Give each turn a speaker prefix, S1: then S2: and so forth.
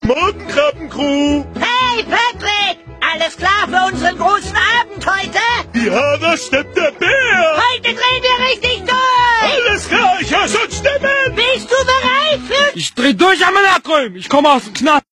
S1: Morgen, Krabbencrew!
S2: Hey, Patrick! Alles klar für unseren großen Abend heute?
S1: Ja, da stimmt der Bär!
S2: Heute drehen wir richtig durch!
S1: Alles klar, ich höre schon Stimmen!
S2: Bist du bereit für...
S3: Ich dreh durch am Anakrüm. Ich komme aus dem Knast.